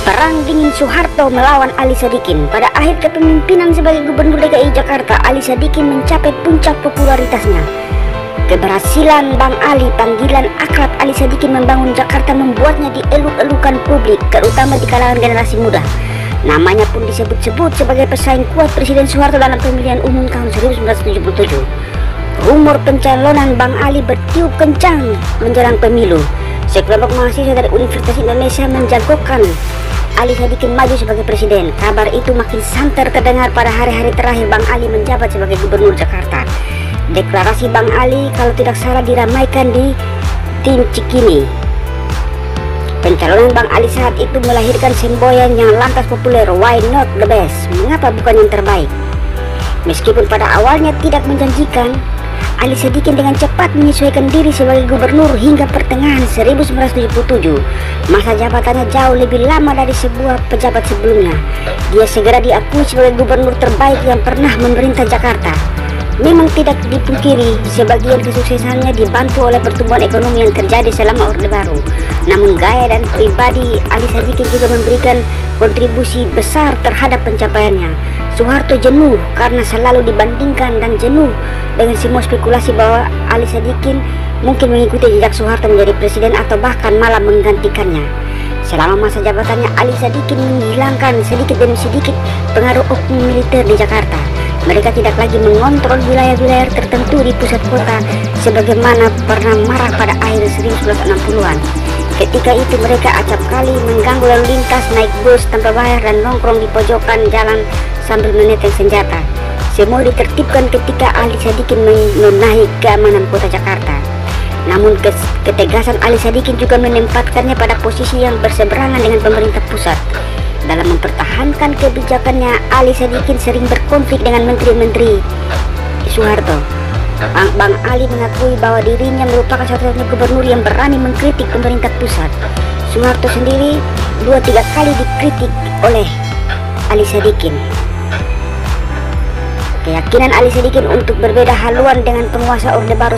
Perang dingin Soeharto melawan Ali Sadikin. Pada akhir kepemimpinan sebagai Gubernur DKI Jakarta, Ali Sadikin mencapai puncak popularitasnya. Keberhasilan Bang Ali, panggilan akrab Ali Sadikin, membangun Jakarta membuatnya dieluk-elukan publik, terutama di kalangan generasi muda. Namanya pun disebut-sebut sebagai pesaing kuat Presiden Soeharto dalam pemilihan umum tahun 1977. Rumor pencalonan Bang Ali bertiup kencang menjelang pemilu. Sekelompok mahasiswa dari Universitas Indonesia menjagokan Ali Sadikin maju sebagai presiden. Kabar itu makin santer terdengar pada hari-hari terakhir Bang Ali menjabat sebagai Gubernur Jakarta. Deklarasi Bang Ali kalau tidak salah diramaikan di Tim Cikini. Pencalonan Bang Ali saat itu melahirkan semboyan yang lantas populer, "Why not the best?" Mengapa bukan yang terbaik? Meskipun pada awalnya tidak menjanjikan, Ali Sadikin dengan cepat menyesuaikan diri sebagai gubernur hingga pertengahan 1977. Masa jabatannya jauh lebih lama dari sebuah pejabat sebelumnya. Dia segera diakui sebagai gubernur terbaik yang pernah memerintah Jakarta. Memang tidak dipungkiri, sebagian kesuksesannya dibantu oleh pertumbuhan ekonomi yang terjadi selama Orde Baru. Namun gaya dan pribadi Ali Sadikin juga memberikan kontribusi besar terhadap pencapaiannya. Soeharto jenuh karena selalu dibandingkan dan jenuh dengan semua spekulasi bahwa Ali Sadikin mungkin mengikuti jejak Soeharto menjadi presiden atau bahkan malah menggantikannya. Selama masa jabatannya, Ali Sadikin menghilangkan sedikit demi sedikit pengaruh oknum militer di Jakarta. Mereka tidak lagi mengontrol wilayah-wilayah tertentu di pusat kota sebagaimana pernah marak pada akhir 1960-an. Ketika itu mereka acap kali mengganggu lalu lintas, naik bus tanpa bayar dan nongkrong di pojokan jalan sambil menenteng senjata. Semua ditertibkan ketika Ali Sadikin menaik keamanan kota Jakarta. Namun ketegasan Ali Sadikin juga menempatkannya pada posisi yang berseberangan dengan pemerintah pusat. Dalam mempertahankan kebijakannya, Ali Sadikin sering berkonflik dengan menteri-menteri Soeharto. Bang Ali mengakui bahwa dirinya merupakan satu-satunya gubernur yang berani mengkritik pemerintah pusat. Soeharto sendiri 2-3 kali dikritik oleh Ali Sadikin. Keyakinan Ali Sadikin untuk berbeda haluan dengan penguasa Orde Baru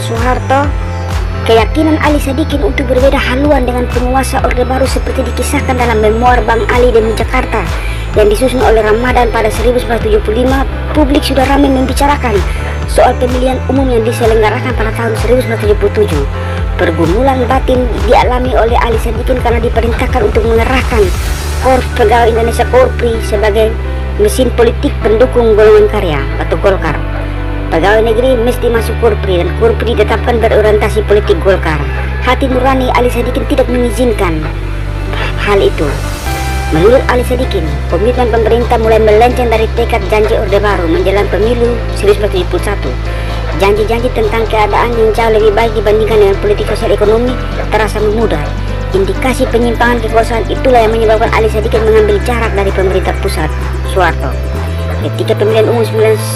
seperti dikisahkan dalam memoir Bang Ali demi Jakarta yang disusun oleh Ramadan pada 1975. Publik sudah ramai membicarakan soal pemilihan umum yang diselenggarakan pada tahun 1977. Pergumulan batin dialami oleh Ali Sadikin karena diperintahkan untuk mengerahkan Korps Pegawai Indonesia Korpri sebagai mesin politik pendukung golongan karya atau Golkar. Pegawai negeri mesti masuk Korpri dan Korpri ditetapkan berorientasi politik Golkar. Hati nurani Ali Sadikin tidak mengizinkan hal itu. Menurut Ali Sadikin, komitmen pemerintah mulai melenceng dari tekad janji Orde Baru menjelang pemilu 1971. Janji-janji tentang keadaan yang jauh lebih baik dibandingkan dengan politik sosial ekonomi terasa memudar. Indikasi penyimpangan kekuasaan itulah yang menyebabkan Ali Sadikin mengambil jarak dari pemerintah pusat Soeharto. Ketika pemilihan umum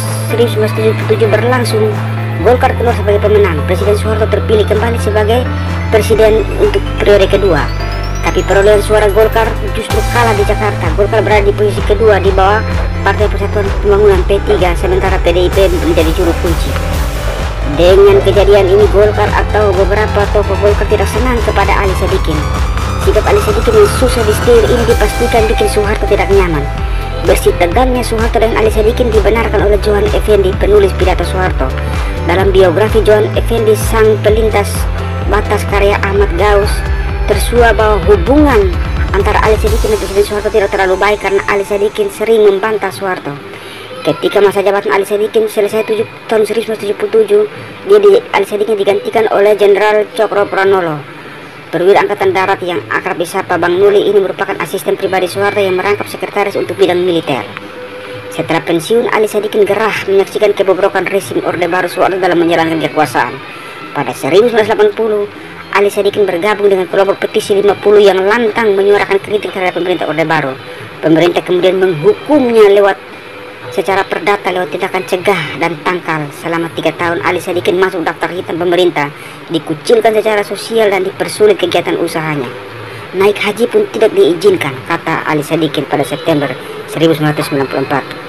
1977 berlangsung, Golkar keluar sebagai pemenang. Presiden Soeharto terpilih kembali sebagai presiden untuk periode kedua. Tapi perolehan suara Golkar justru kalah di Jakarta. Golkar berada di posisi kedua di bawah Partai Persatuan Pembangunan P3, sementara PDIP menjadi juru kunci. Dengan kejadian ini, Golkar atau beberapa tokoh Golkar tidak senang kepada Ali Sadikin. Sikap Ali Sadikin yang susah disetir ini dipastikan bikin Soeharto tidak nyaman. Bersih tegangnya Soeharto dengan Ali Sadikin dibenarkan oleh Johan Effendi, penulis pidato Soeharto. Dalam biografi Johan Effendi, sang pelintas batas karya Ahmad Gaus, tersua bahwa hubungan antara Ali Sadikin dan Presiden Soeharto tidak terlalu baik karena Ali Sadikin sering membantah Soeharto. Ketika masa jabatan Ali Sadikin selesai tahun 1977, Ali Sadikin digantikan oleh Jenderal Cokro Pranolo. Perwira Angkatan Darat yang akrab disapa Bang Nuli ini merupakan asisten pribadi Soeharto yang merangkap sekretaris untuk bidang militer. Setelah pensiun, Ali Sadikin gerah menyaksikan kebobrokan rezim Orde Baru Soeharto dalam menjalankan kekuasaan. Pada 1980, Ali Sadikin bergabung dengan kelompok petisi 50 yang lantang menyuarakan kritik terhadap pemerintah Orde Baru. Pemerintah kemudian menghukumnya secara perdata lewat tindakan cegah dan tangkal. Selama 3 tahun Ali Sadikin masuk daftar hitam pemerintah, dikucilkan secara sosial dan dipersulit kegiatan usahanya. Naik haji pun tidak diizinkan, kata Ali Sadikin pada September 1994.